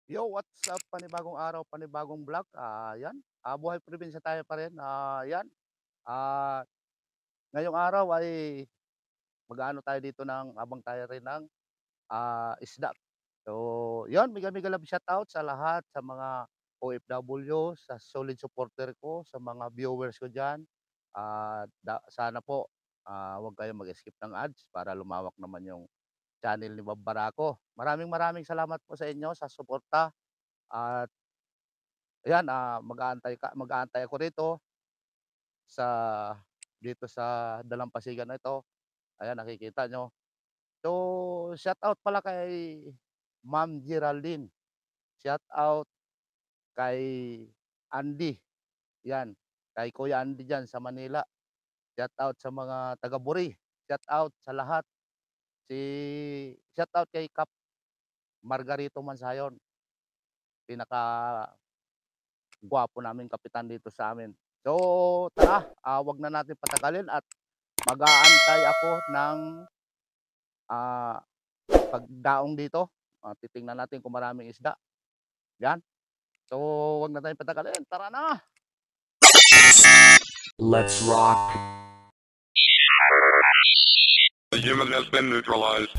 Yo, what's up? Panibagong araw, panibagong vlog. Yan. Buhay probinsya tayo pa rin. Yan. Ah, ngayong araw ay mag-aano tayo dito ng abang tayo rin ng isda. So, yan, mega love shoutout sa lahat sa mga OFW, sa solid supporter ko, sa mga viewers ko diyan. Sana po wag kayong mag-skip ng ads para lumawak naman yung channel ni Bob Barako. Maraming salamat po sa inyo sa suporta. At ayan, mag-aantay ako rito sa dito sa dalampasigan na ito. Ayan, nakikita nyo. So, shout out pala kay Ma'am Geraldine. Shout out kay Andy. Yan, kay Kuya Andy dyan sa Manila. Shout out sa mga taga-Buri. Shout out sa lahat. Shout out kay Kap Margarito Mansayon. Pinaka gwapo namin kapitan dito sa amin. So, tara, wag na natin patagalin at mag-aantay ako ng pagdaong dito. Titingnan natin kung maraming isda. Yan. So, wag na tayong patagalin. Tara na! Let's rock. The human has been neutralized.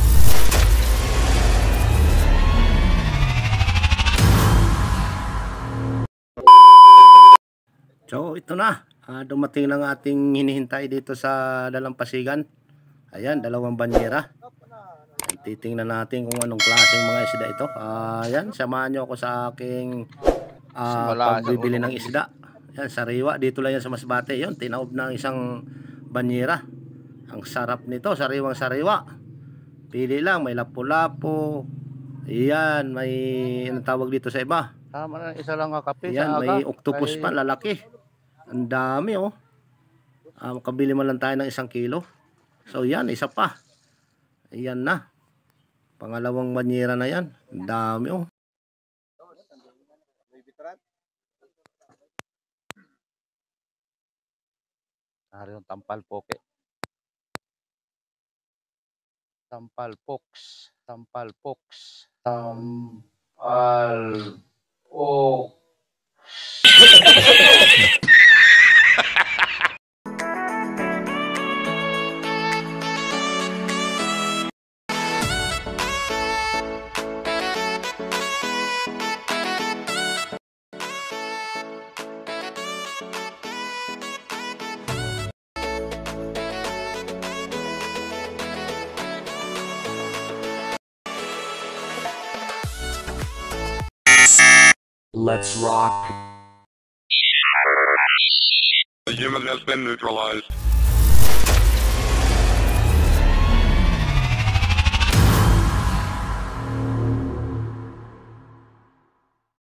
So ito na, dumating ng ating hinihintay dito sa dalampasigan. Ayan, dalawang banyera. Titingnan natin kung anong klaseng mga isda ito. Ayan, samahan nyo ako sa aking pagbibili ng isda. Ayan, sariwa, dito lang yan sa Masbate. Yun, tinaob ng isang banyera. Ang sarap nito, sariwang sariwa. Pili lang, may lapu-lapu. Ayan, may anong tawag dito sa iba. Tama na, isa lang kape. Ayan, may octopus pa, lalaki. Ang dami oh. Makabili man lang tayo ng 1 kilo. So yan, isa pa. Ayan na. Pangalawang banyera na yan. Ang dami oh. Ari yung tampalpoke. Tampalpoks. Tampalpoks. Let's rock. The human has been neutralized.